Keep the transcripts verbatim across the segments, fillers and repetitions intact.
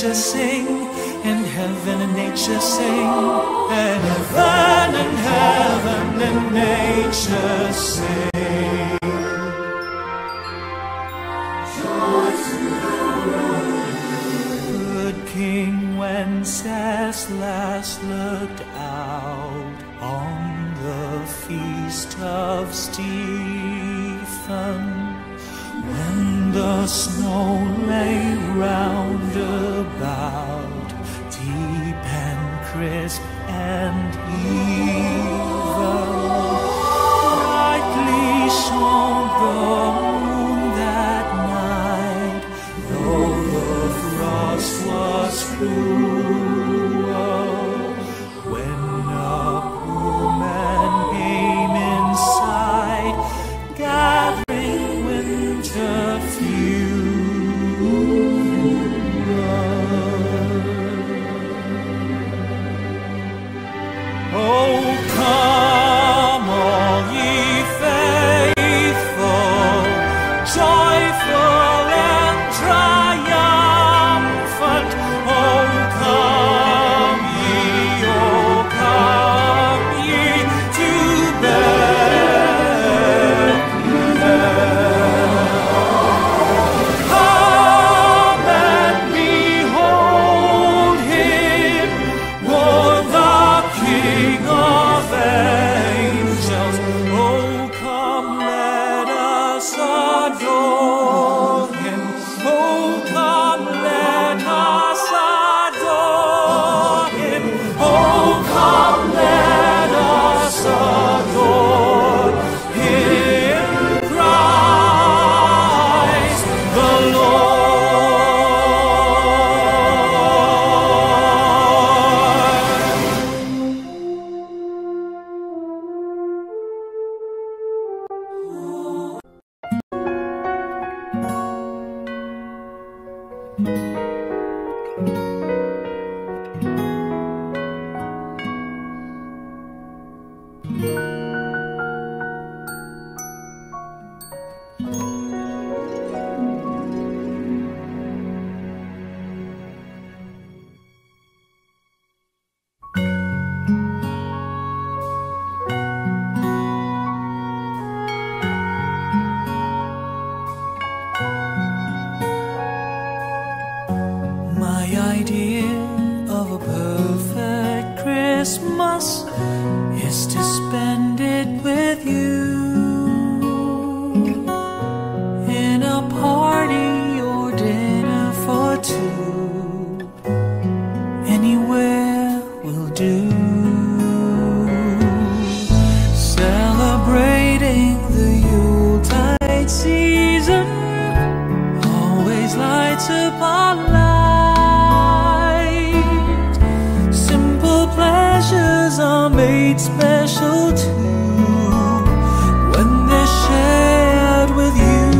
nature sing, and heaven and nature sing, and heaven and heaven and nature sing. Joy to the world. Good King Wenceslas last looked out on the feast of Stephen, when the snow lay round about, deep and crisp and even, brightly shone the moon that night, though the frost was cruel, when a poor man came in sight, gathering winter fuel. Oh, come all ye faithful, joyful and triumphant. Oh, come ye, oh, come ye to Bethlehem. Come and behold him, born the King of angels. Oh, come, let us adore him. Oh, come, let us adore him. Oh, come, let us adore him, Christ the Lord. My idea of a perfect Christmas is to spend it with you, in a party or dinner for two. Anywhere will do. Celebrating the Yuletide season always lights up our lives. Simple pleasures are made special too, when they're shared with you.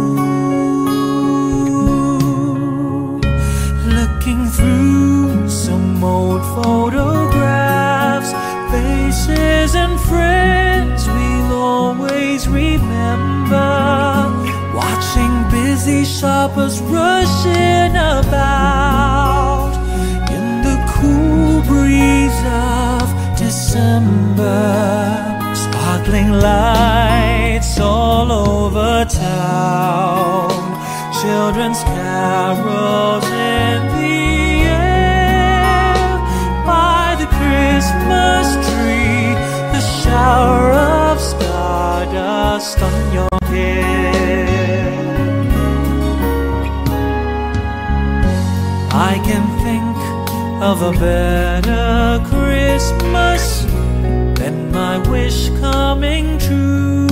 Looking through some old photographs, faces and friends we'll always remember, watching busy shoppers rushing about in the cool breeze of December. Sparkling lights all over town, children's carols in the air. By the Christmas tree, the shower of stardust on your head. I can think of a better Christmas than my wish coming true.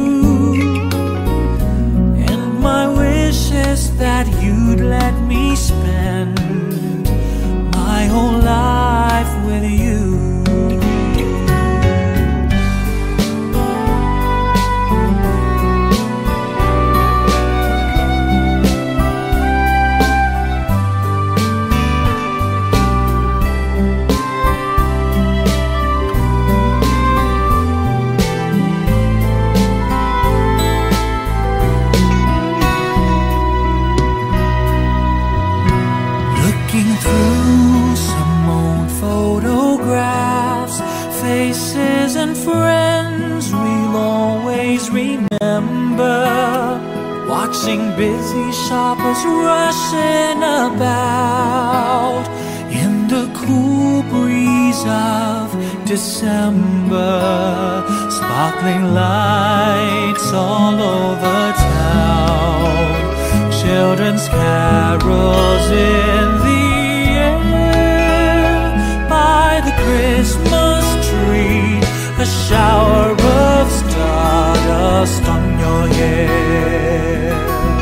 And my wish is that you'd let me spend my whole life with you. remember watching busy shoppers rushing about in the cool breeze of December. Sparkling lights all over town, children's carols in the air. By the Christmas tree, a shower of stardust on your hair.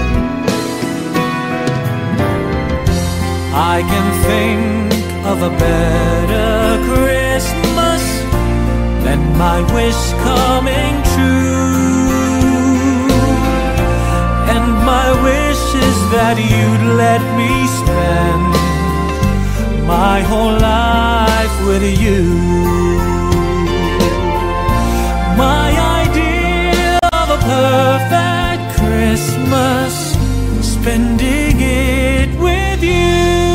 I can think of a better Christmas than my wish coming true. And my wish is that you'd let me spend my whole life with you. My idea of a perfect Christmas, spending it with you.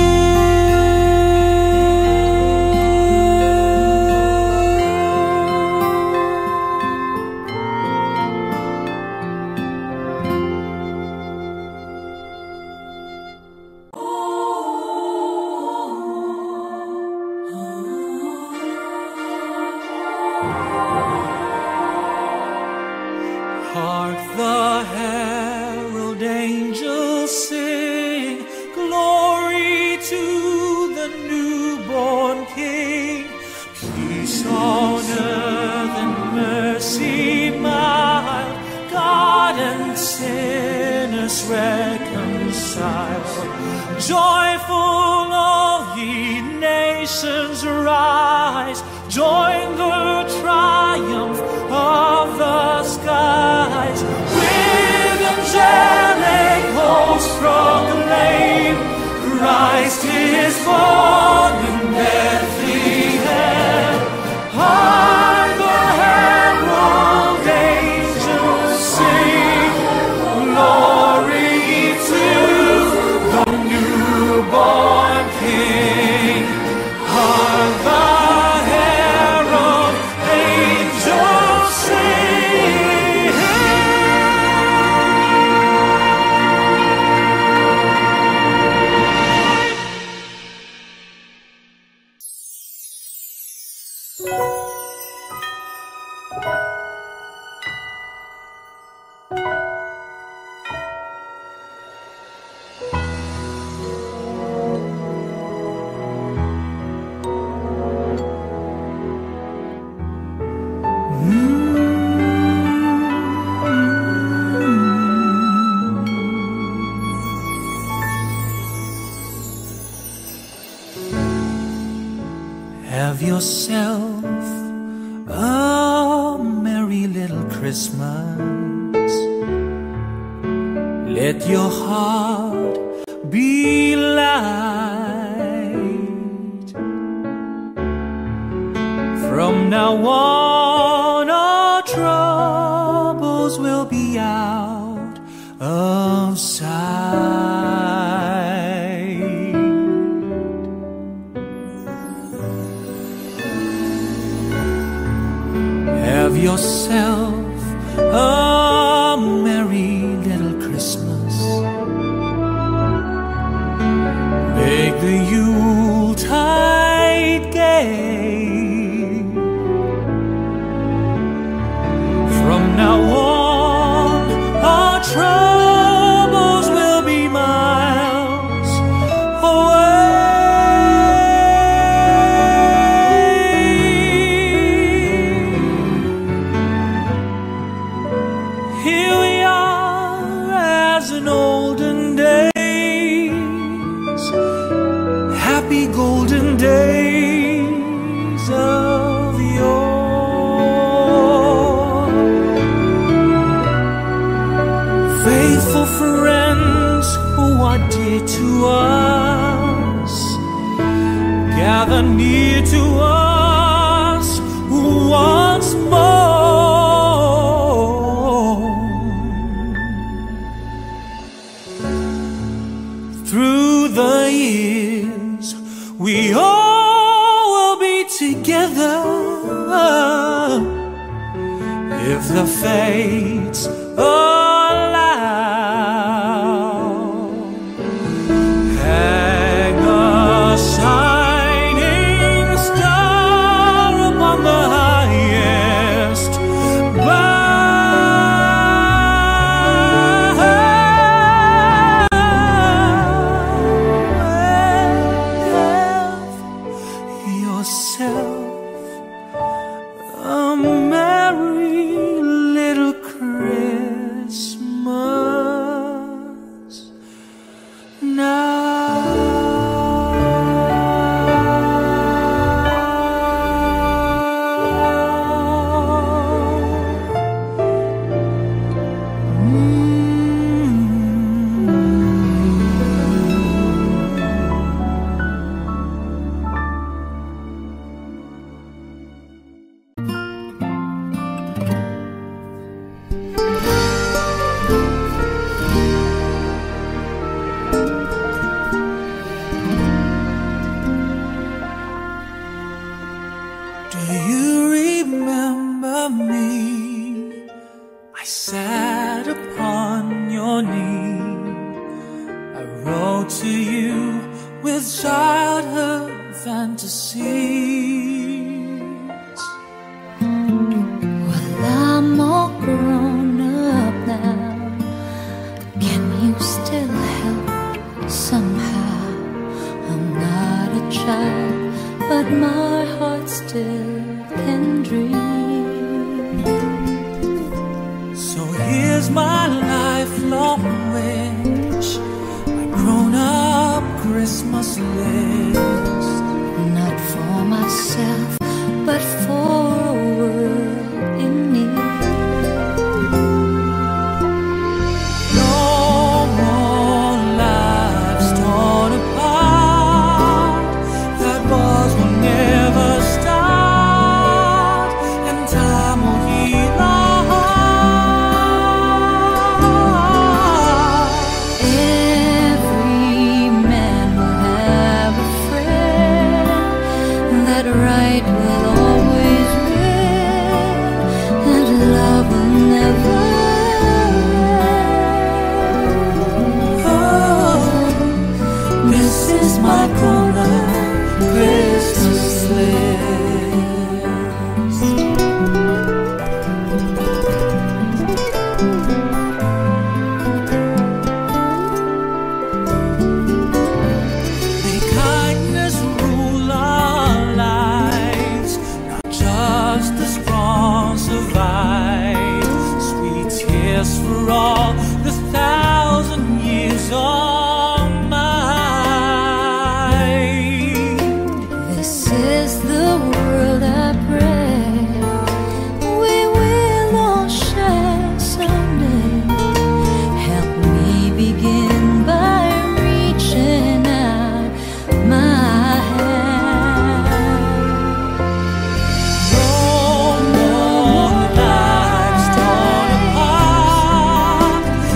Hark the herald angels sing, glory to the newborn King. Peace on earth and mercy mild, God and sinners reconciled. Joyful all ye nations rise, join the triumph of the skies. With angelic hosts proclaim, Christ is born in Bethlehem. Hark the herald angels sing, glory to the newborn King. Hark the Have yourself a merry little Christmas. Let your heart be light. From now on, our troubles will be out of sight. Have yourself a merry little Christmas. Make the Yuletide gay. From now on, our troubles will be miles Here we are as in olden days, happy golden days of yore. Faithful friends who are dear to us, gather near to us once more. Through the years, we all will be together. if the fates allow. Hang a shining star upon the highest bough. Have yourself a merry little Christmas now. Do you remember me? I sat upon your knee. I wrote to you with childhood fantasies. Well, I'm all grown up now. Can you still help somehow? I'm not a child, but my heart still can dream. So here's my lifelong wish, my grown-up Christmas list. Not for myself, but for a world in need. No more lives torn apart. That wars will never start, and time will heal our hearts. Every man will have a friend. That right will always win, and love will never end. Oh, this is my grown-up Christmas list. May kindness rule our lives, not just the strong survive. Sweet tears for all the thousand years of mine. This is the world I pray we will all share someday. Help me begin by reaching out my hand. No more lives torn apart.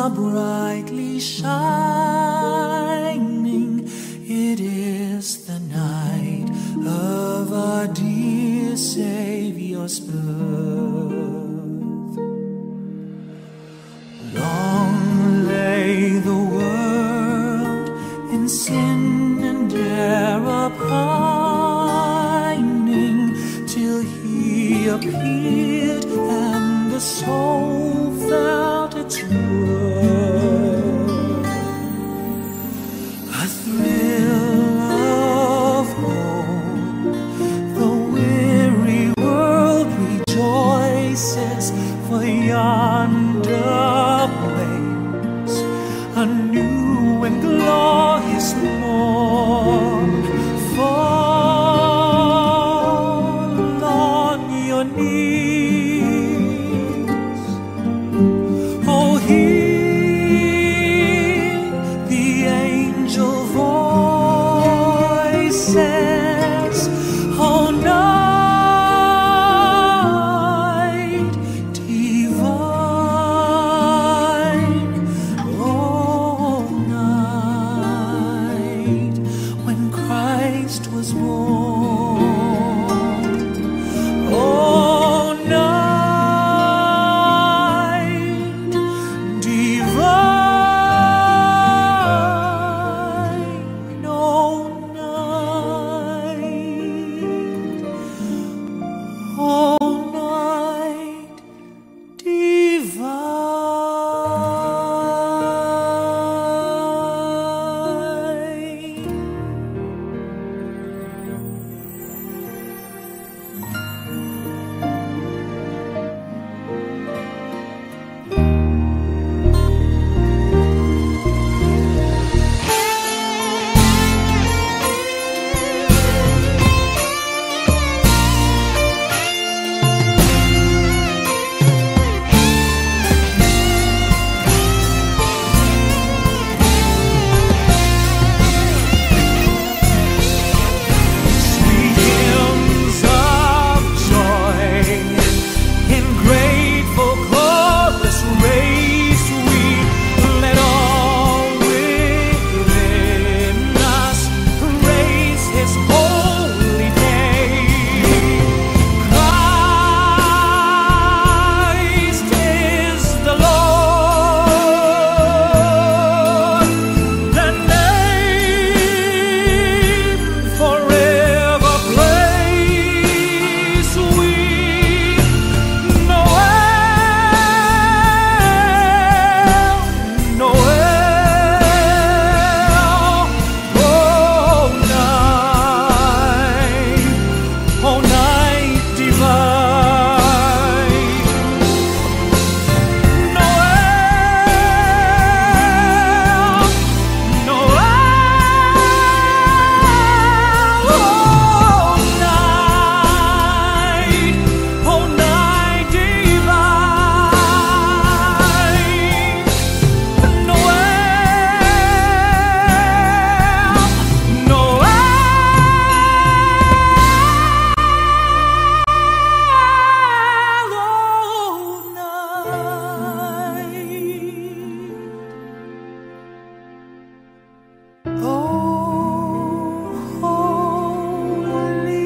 are brightly shining. It is the night of our dear Savior's birth. Long lay the world in sin and error pining, till He appeared and the soul felt its worth. A thrill of hope, the weary world rejoices, for yonder place a new and glorious morn. Fall on your knees, oh, hear the angel voices, oh, night divine, oh, night when Christ was born, oh, night divine, oh, night, oh, night divine. Sweet hymns of joy in grateful chorus raise we, let all within us praise His holy name. Christ is the Lord, the name forever praise we. Noel, Noel, oh, night, oh, night divine. Noel, Noel, oh, night, oh, night divine. Noel, Noel, oh, holy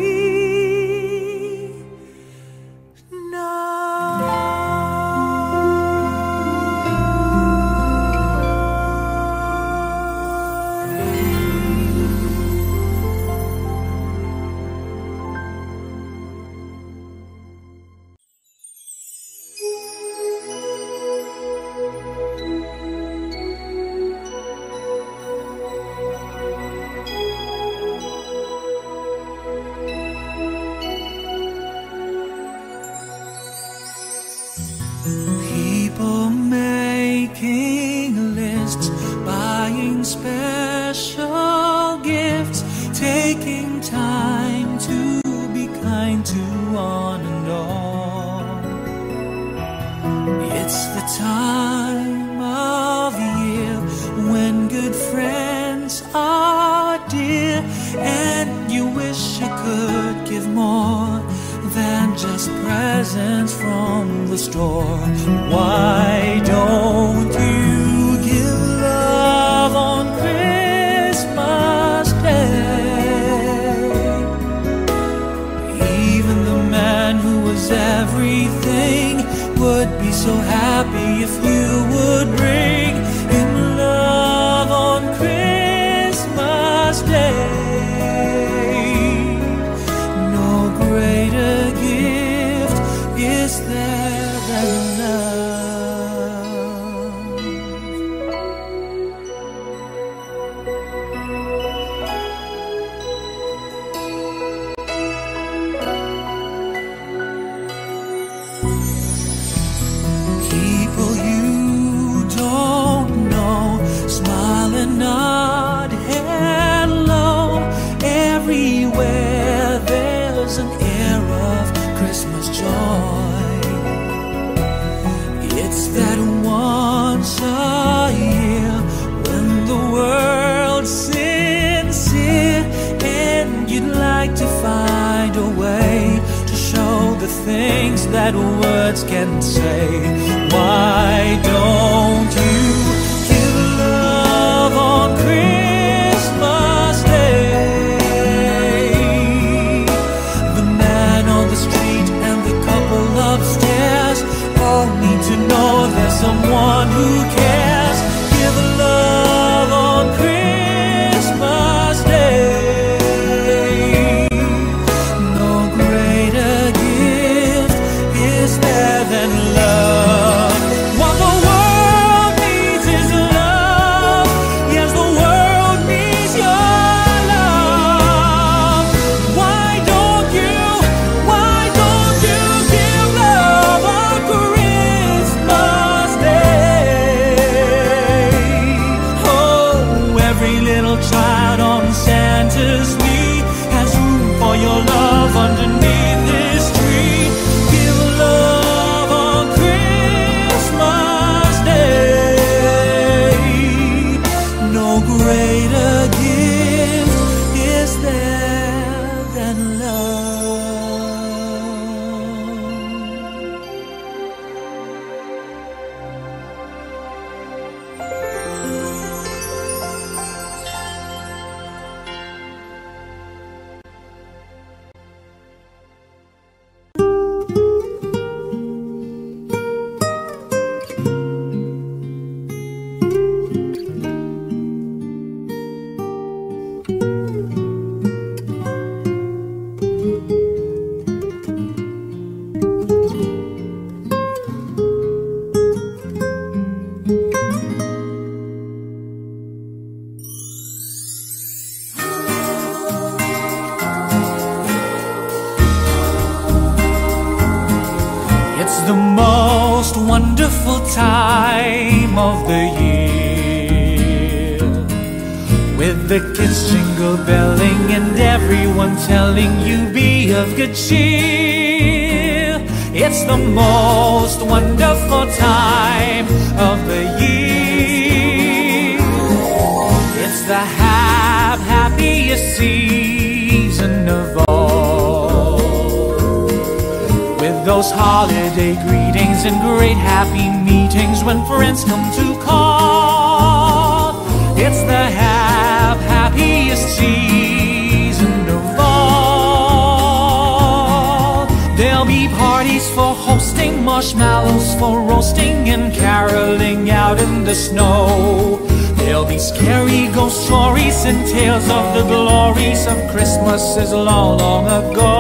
people making lists, buying special gifts, taking time to be kind to one and all. It's the time of year when good friends are dear, and you wish you could give more than just presents from the store. Why don't you things that words can say. Why don't you give love on Christmas Day? The man on the street and the couple upstairs all need to know there's someone who cares. Give love on Christmas Day. No greater gift is there than love. What the world needs is love. Yes, the world needs your love. Why don't you, why don't you give love on Christmas Day? Oh, every little child on Santa's knee has room for your love underneath this tree. Give love on Christmas Day. No greater gift is there than love. It's the most wonderful time of the year, with the kids jingle belling and everyone telling you be of good cheer. It's the most wonderful time of the year. It's the hap happiest season of all, with those holiday greetings and great happy meetings when friends come to call. It's the hap happiest season of all. There'll be parties for hosting, marshmallows for roasting, and caroling out in the snow. There'll be scary ghost stories and tales of the glories of Christmases long, long ago.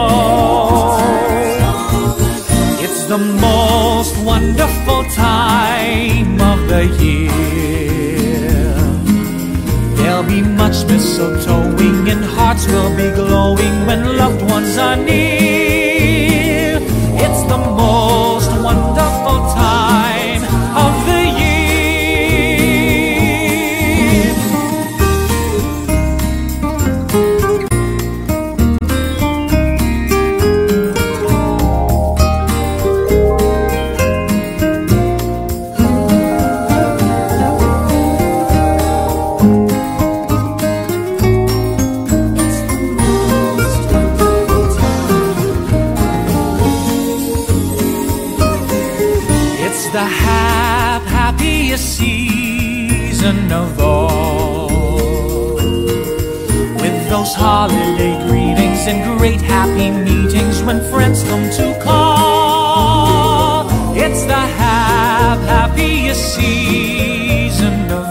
It's the most wonderful time of the year. There'll be much mistletoeing and hearts will be glowing when loved ones are near. It's the most wonderful time of the year. The hap happiest season of all, with those holiday greetings and great happy meetings when friends come to call. It's the hap happiest season of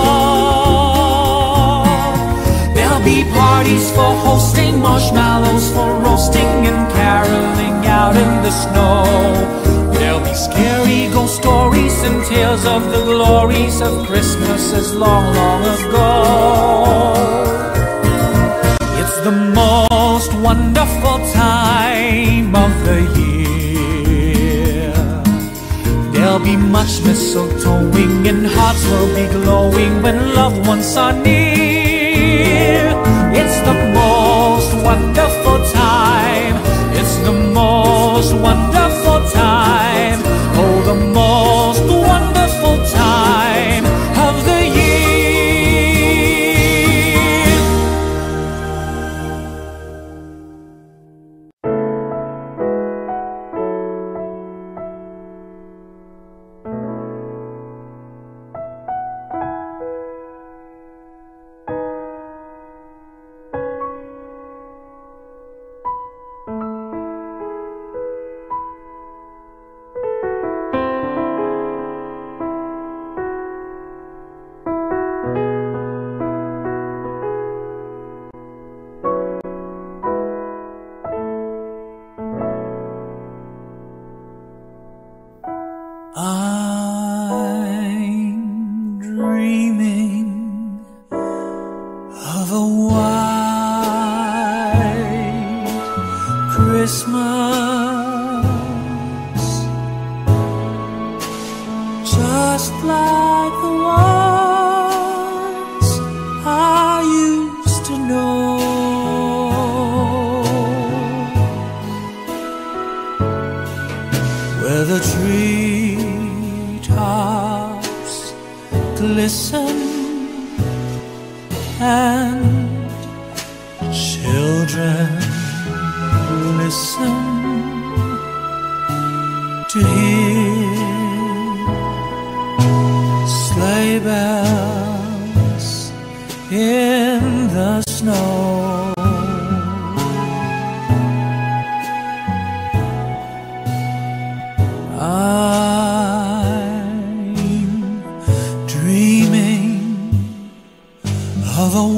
all. There'll be parties for hosting, marshmallows for roasting, and caroling out in the snow. There'll be scary ghost stories and tales of the glories of Christmases long, long ago. It's the most wonderful time of the year. There'll be much mistletoeing and hearts will be glowing when loved ones are near. It's the most wonderful time. It's the most wonderful time. Oh, the most wonderful time of the year. of a white Christmas, just like the ones I used to know, where the treetops glisten and children listen to hear sleigh bells in the snow. I'm dreaming of a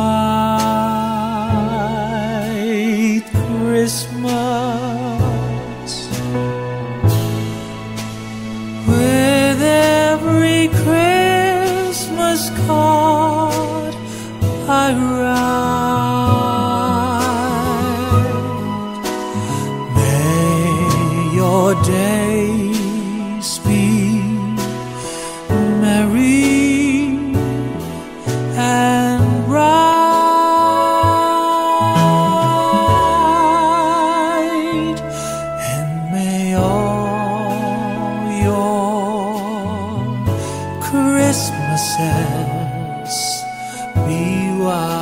white Christmas, with every Christmas card I write. May your days be merry and bright, and may all your Christmases be white.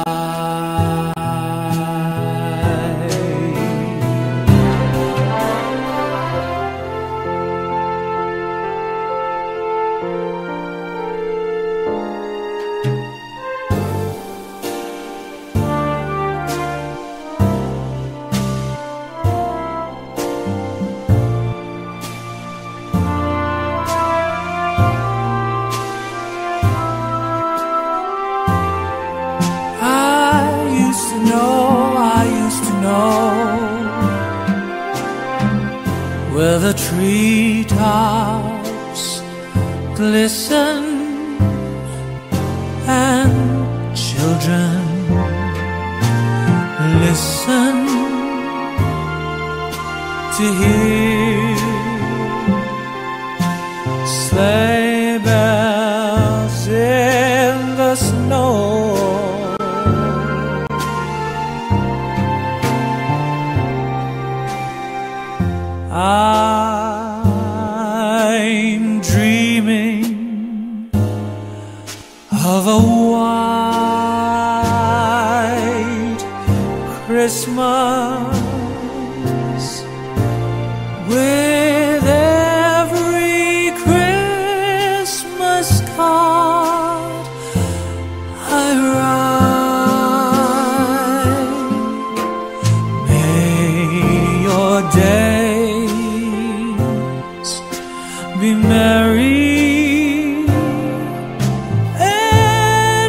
Where the treetops glisten and children listen to hear sleigh bells in the snow. I'm dreaming of a white Christmas, with every Christmas card I write. May your days be merry and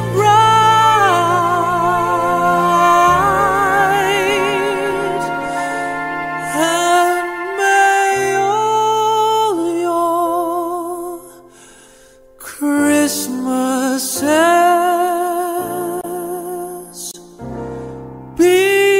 bright, and may all your Christmases be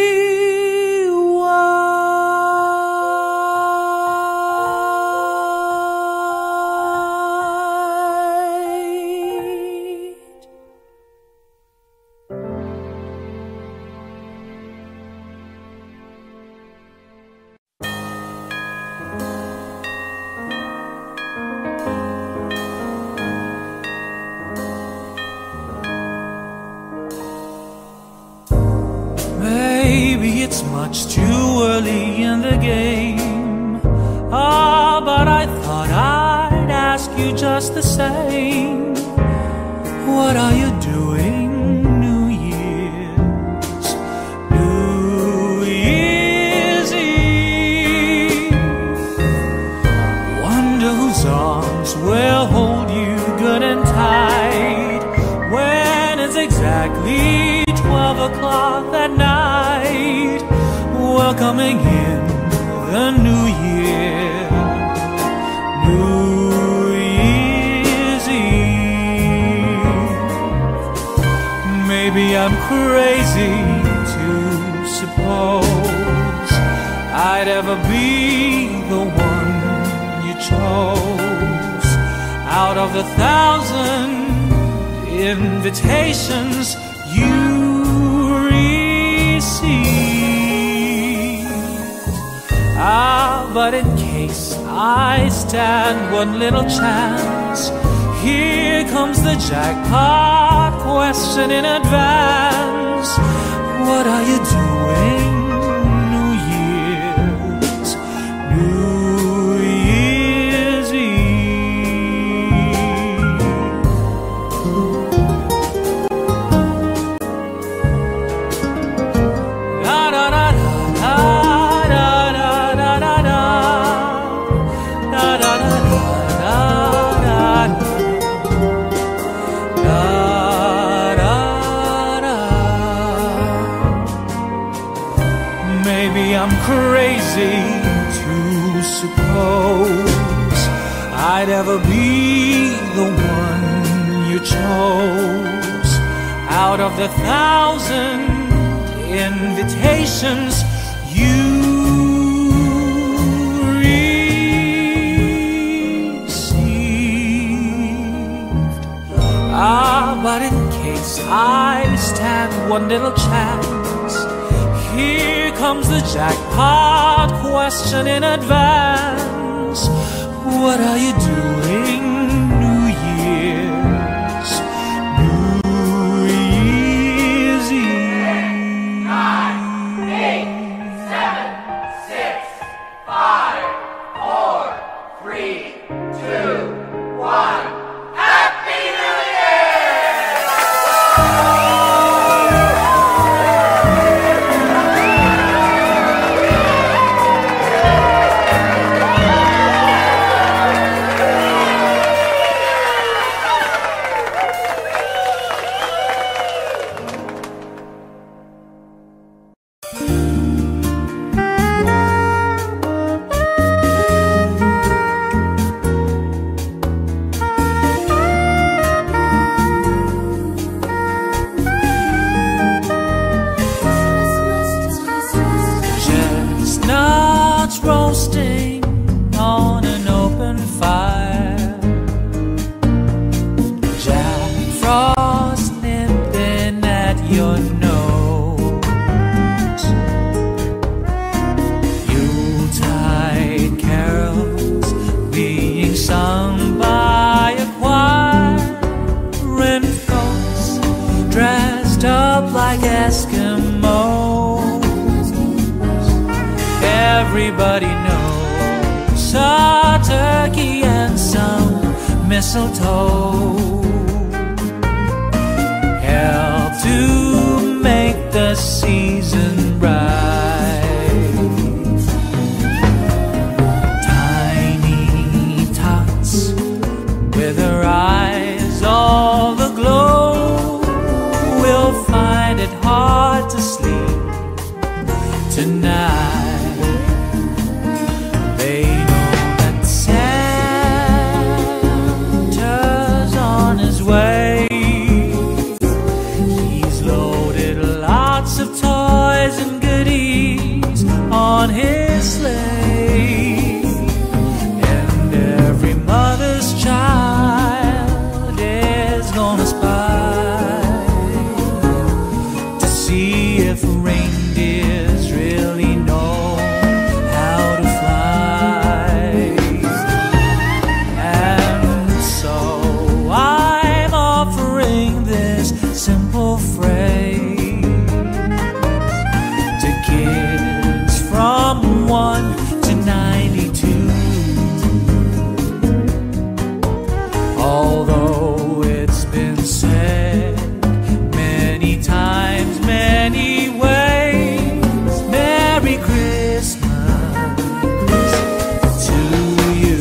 maybe it's much too early in the game. Ah, but I thought I'd ask you just the same. What are you doing New Year's, New Year's Eve? Wonder whose arms will hold you good and tight when it's exactly twelve o'clock that night, welcoming in the new year, New Year's Eve. Maybe I'm crazy to suppose I'd ever be the one you chose out of the thousand invitations you received. Ah, but in case I stand one little chance, here comes the jackpot question in advance. What are you doing New Year's, New Year's Eve? Da da da da da da da da da da da da I'm crazy to suppose I'd ever be the one you chose out of the thousand invitations you received. Ah, but in case I stand one little chance, here comes the jackpot question in advance. What are you doing New Year's, New Year's Eve? Nine, eight, seven, six, five, four, three, two, one. Happy New Year! Chestnuts roasting on an open fire, Jack Frost nipping at your nose, Yuletide carols being sung by a choir, and folks dressed up like Eskimos. Everybody knows a turkey and some mistletoe help to make the season bright. Tiny tots with their eyes all aglow will find it hard to sleep tonight. On his sleigh, and every mother's child is gonna spy to see if reindeers really know how to fly. And so I'm offering this simple phrase to kids from one to ninety-two. Although it's been said many times, many ways, Merry Christmas to you.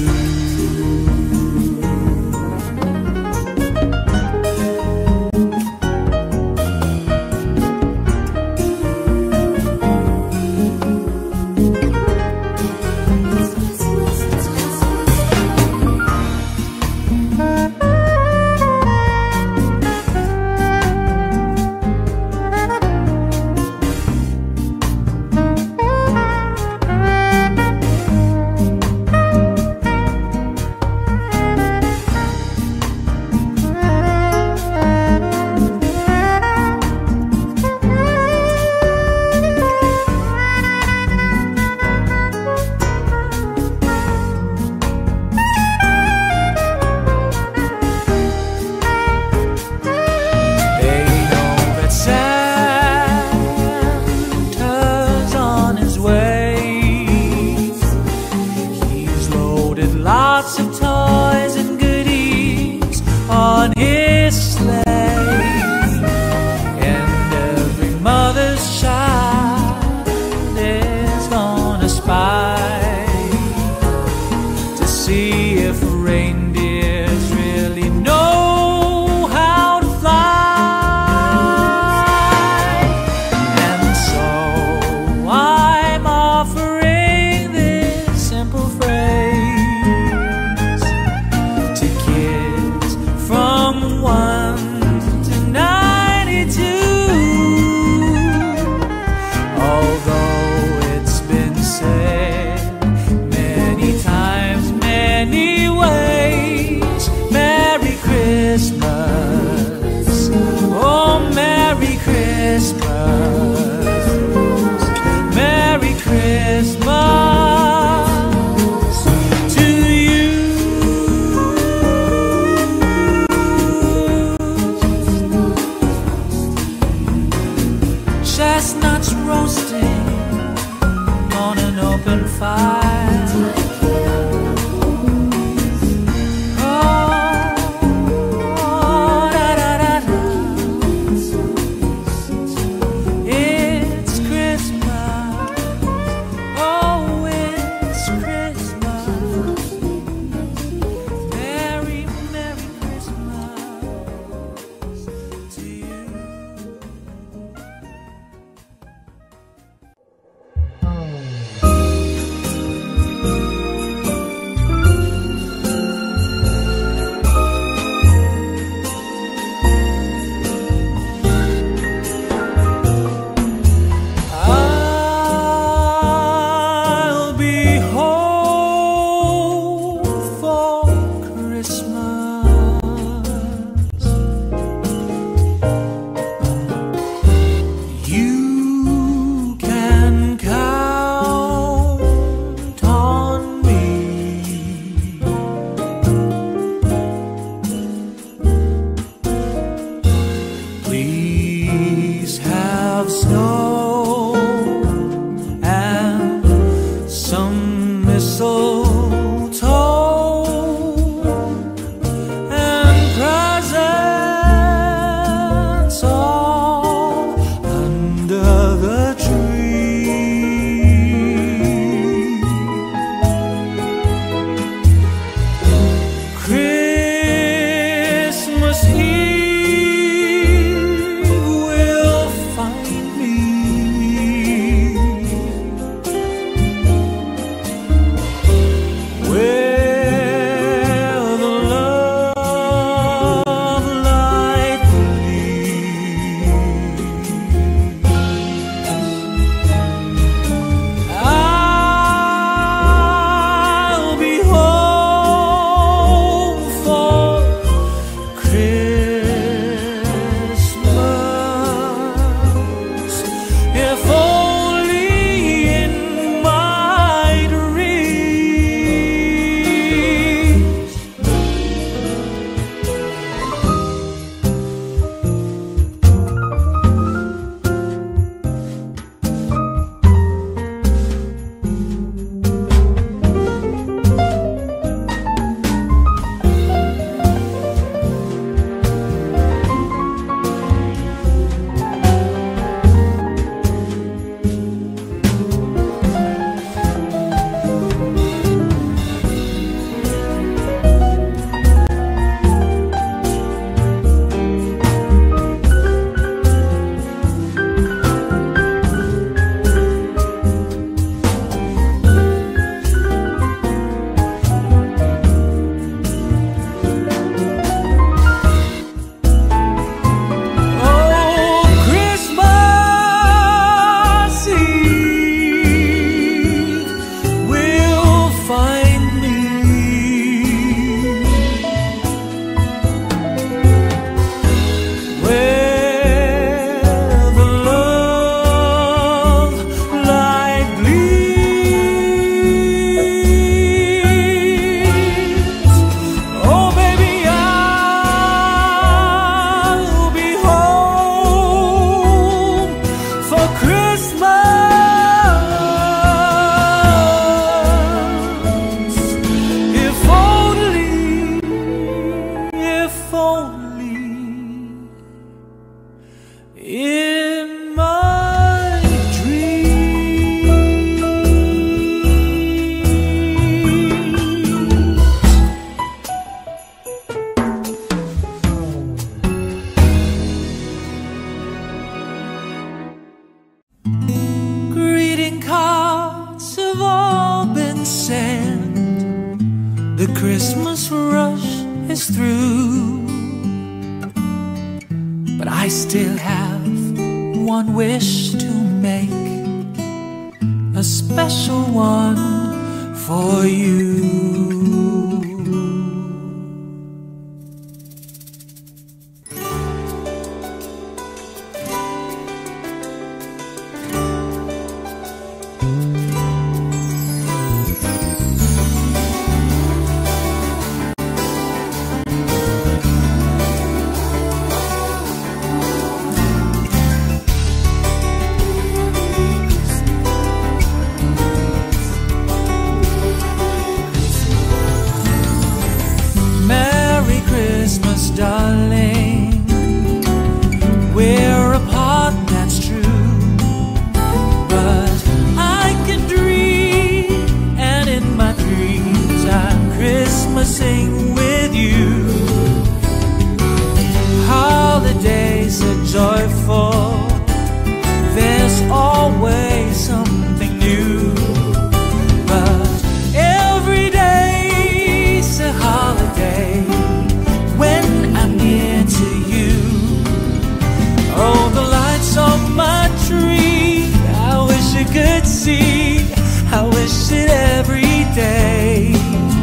chestnuts roasting on an open fire. The Christmas rush is through, but I still have one wish to make, a special one for you. see. I wish it every day.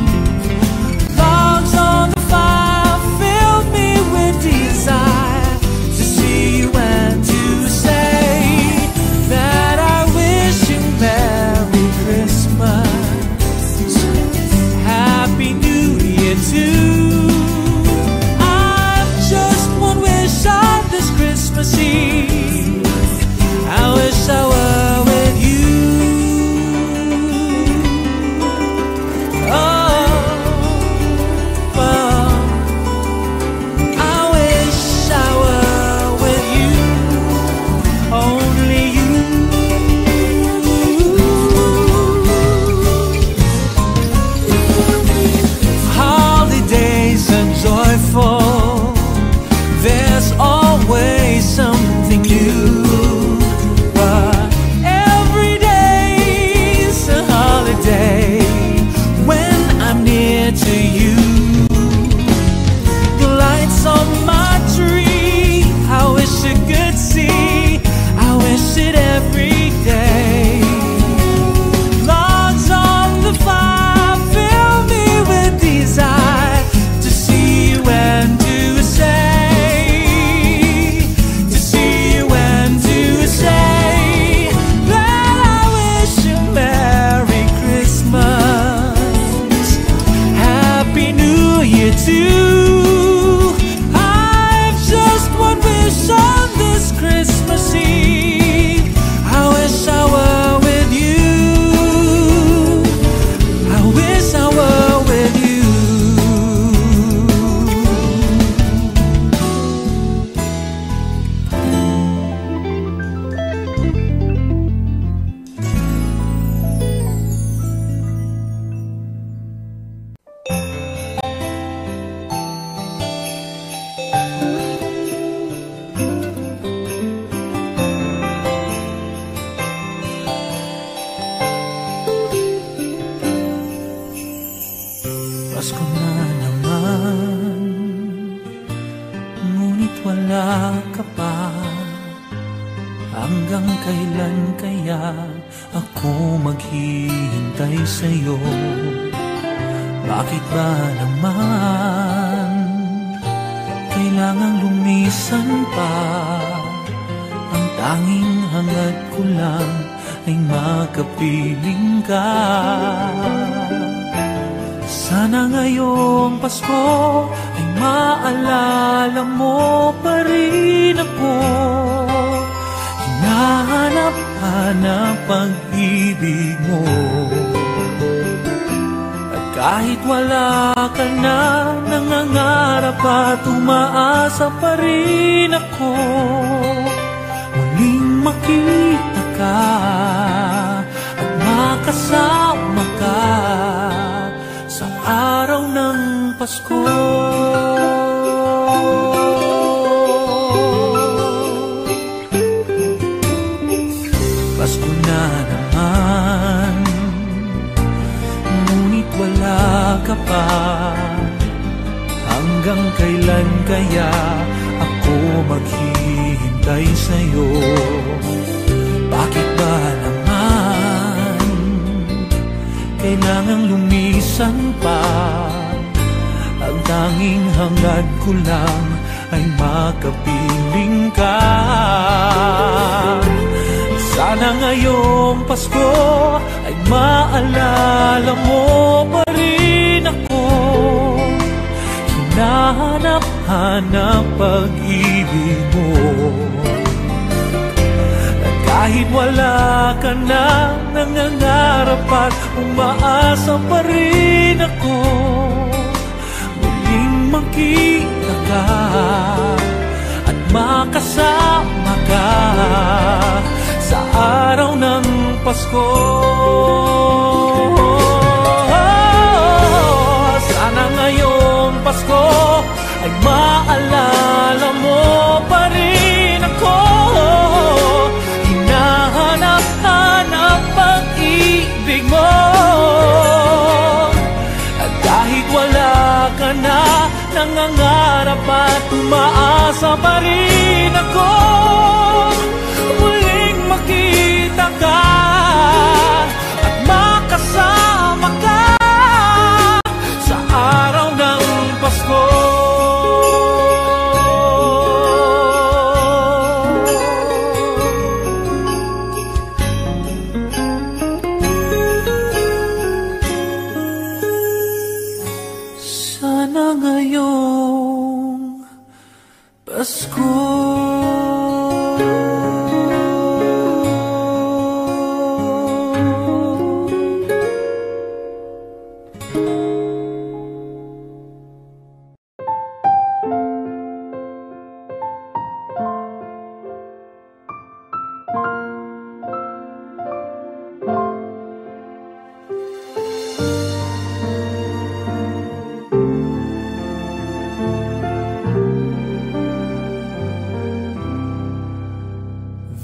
Logs on the fire filled me with desire to see you and to say that I wish you Merry Christmas, Happy New Year too. I've just one wish on this Christmas Eve. I wish I were with you. There's always something new, but every day's a holiday when I'm near to you. The lights on my tree, I wish you could see. I wish it every day. Logs on the fire fill me with desire to see you and to say too. I've just one wish on this Christmas Eve. I wish I were with you. I wish I were with you. Pasko na naman, ngunit wala ka pa. Hanggang kailan kaya ako maghihintay sa'yo? Bakit ba naman kailangang lumisan pa? Ang tanging hangad ko lang ay makapiling ka. Sana ngayong Pasko ay maalala mo pa rin ako. Hinahanap-hanap pag-ibig mo. At kahit wala ka na, nangangarap at umaasa pa rin ako. Muling makita ka at makasama ka sa araw ng Pasko. Pasko na naman, ngunit wala ka pa. Hanggang kailan kaya ako maghihintay sa'yo? Bakit ba naman kailangang lumisan pa? Ang tanging hangad ko lang ay makapiling ka. Sana ngayong Pasko ay maalala mo pa rin ako. Hinahanap-hanap pag-ibig mo. At kahit wala ka na, nangangarap at umaasa pa rin ako. Muling makita ka at makasama ka sa araw ng Pasko. Sana ngayong Pasko ay maalala mo pa rin ako. Hinahanap-hanap pag-ibig mo. At kahit wala ka na, nangangarap at umaasa pa rin ako. Muling makita ka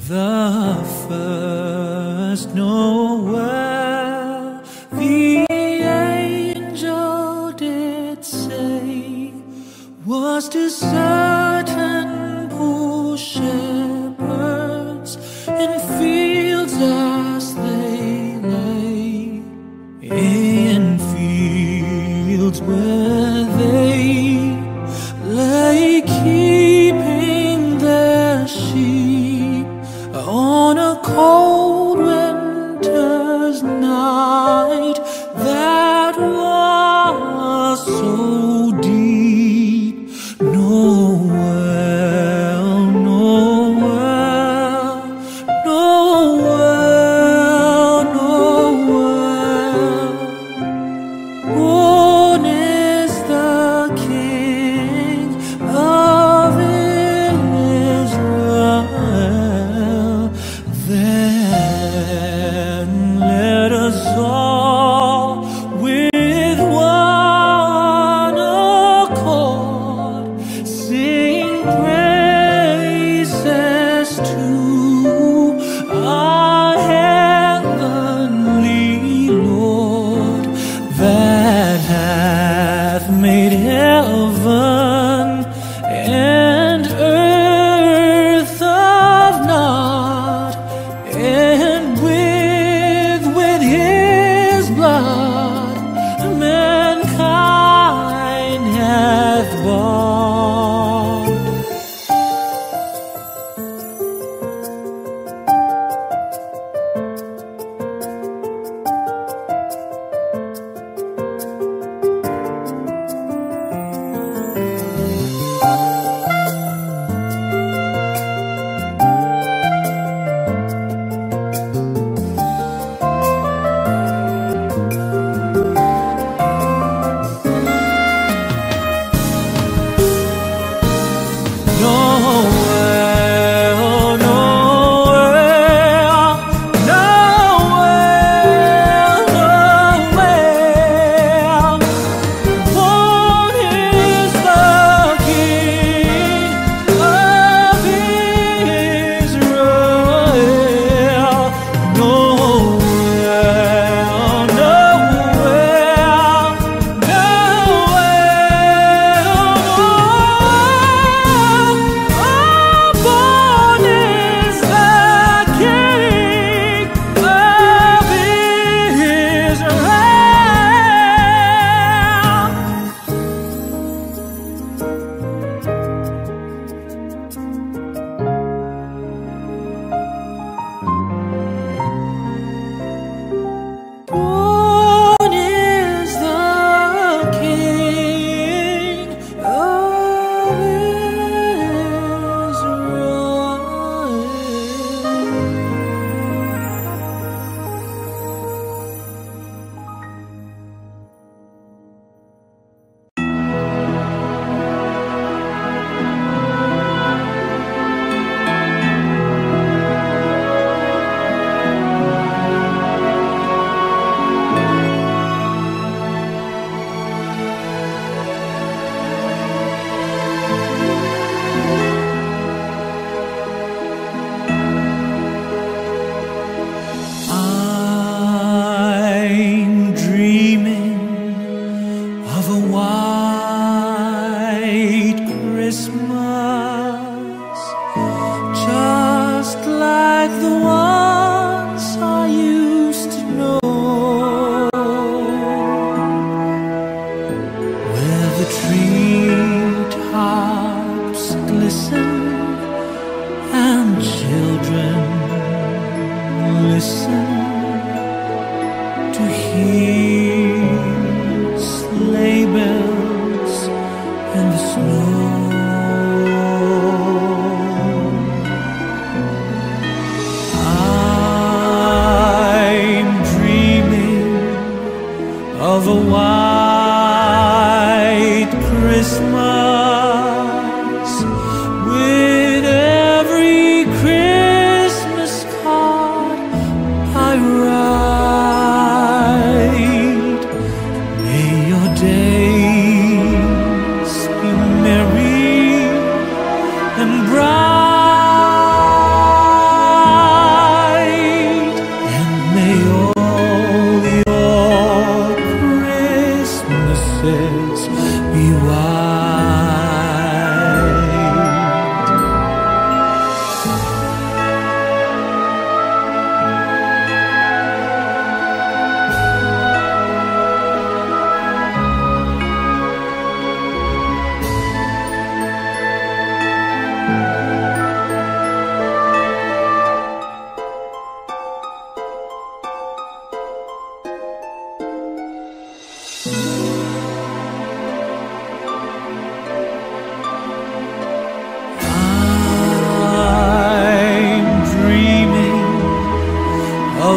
the first Noel, the angel did say, was to certain poor shepherds in fields as they lay, in fields where they lay keeping their sheep on a cold winter's night that was so deep. Noel, Noel, Noel, Noel, born is the King of Israel. There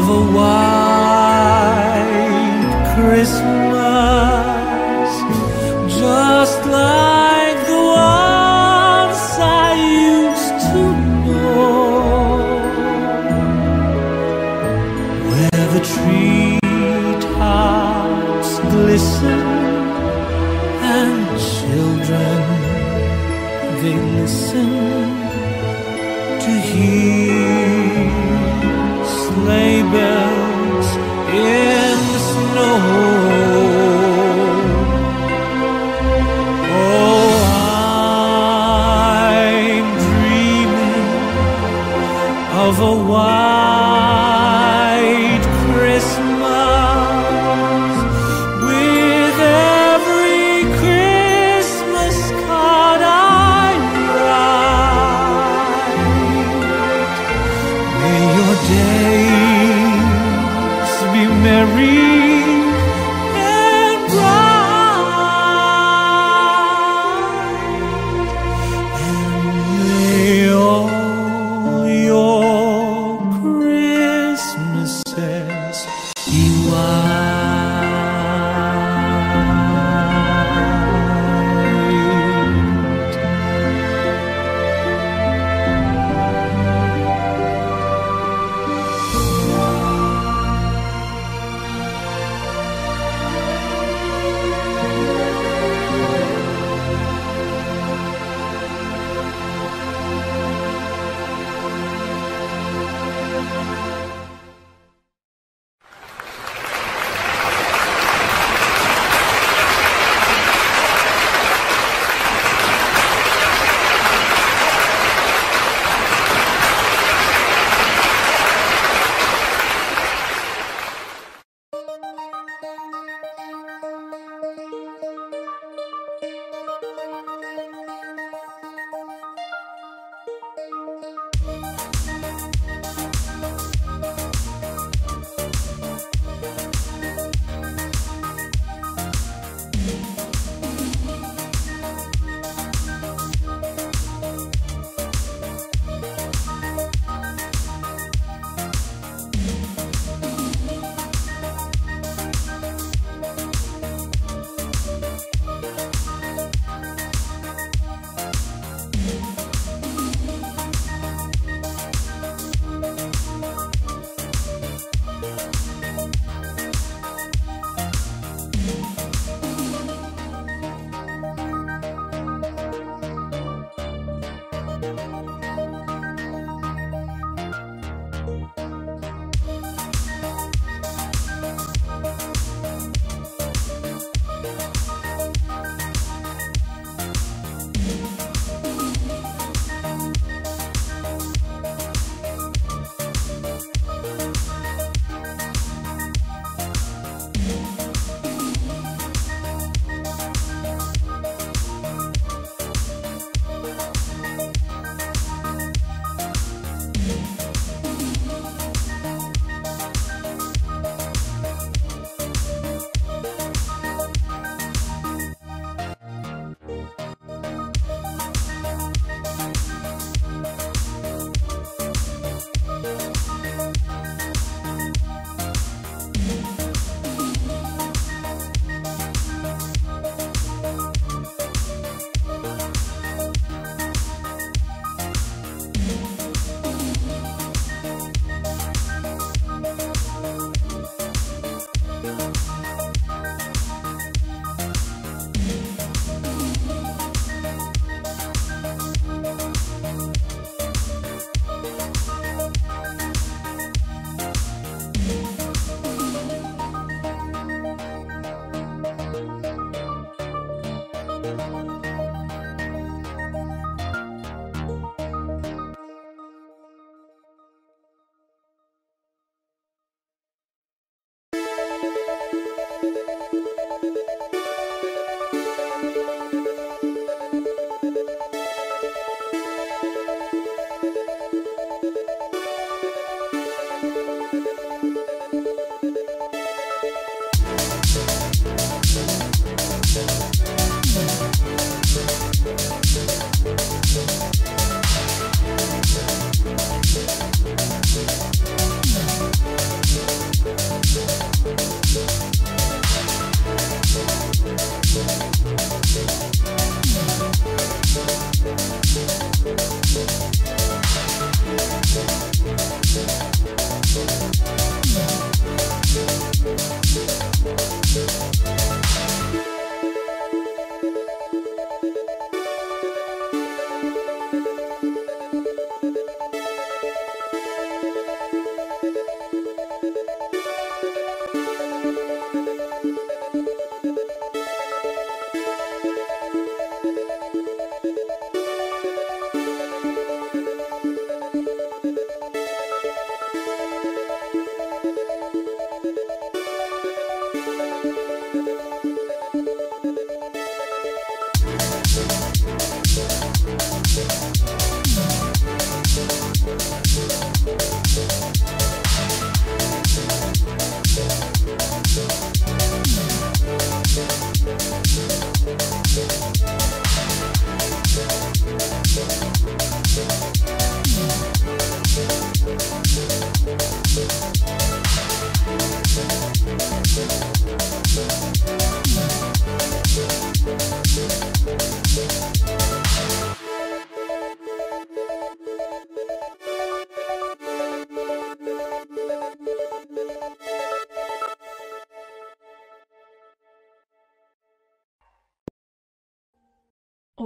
a white Christmas, just like the ones I used to know, where the treetops glisten and children, they listen to hear sleigh bells in the snow. Oh, I'm dreaming of a white Christmas with every Christmas card I write. May your days be merry and bright, and may all your Christmases be white.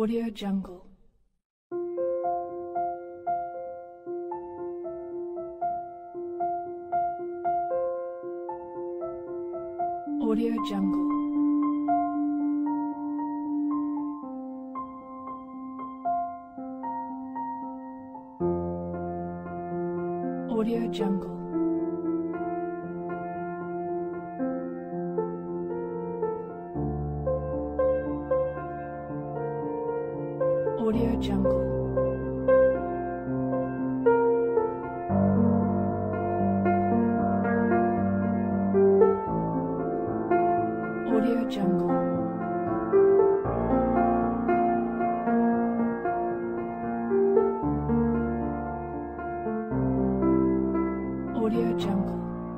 Audio Jungle. Audio Jungle. Audio Jungle. Audio Jungle. Audio Jungle. Audio Jungle.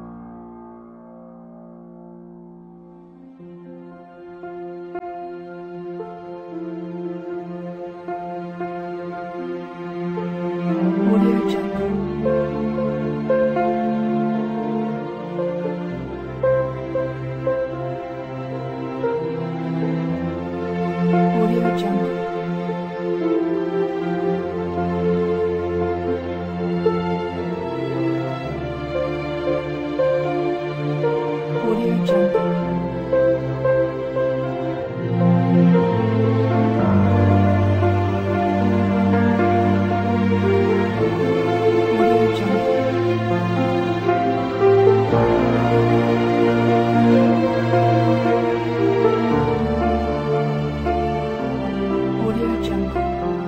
Audio Jungle. Audio Jungle. Audio Jungle. Audio Jungle.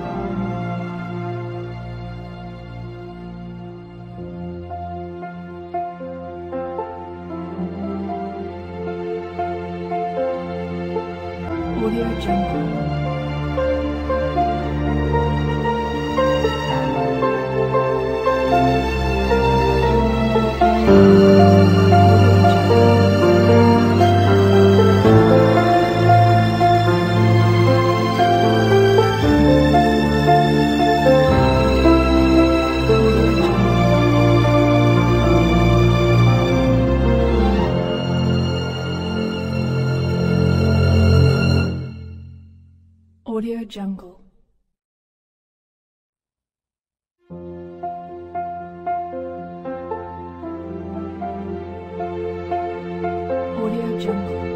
Audio Jungle. Audio Jungle. Audio Jungle.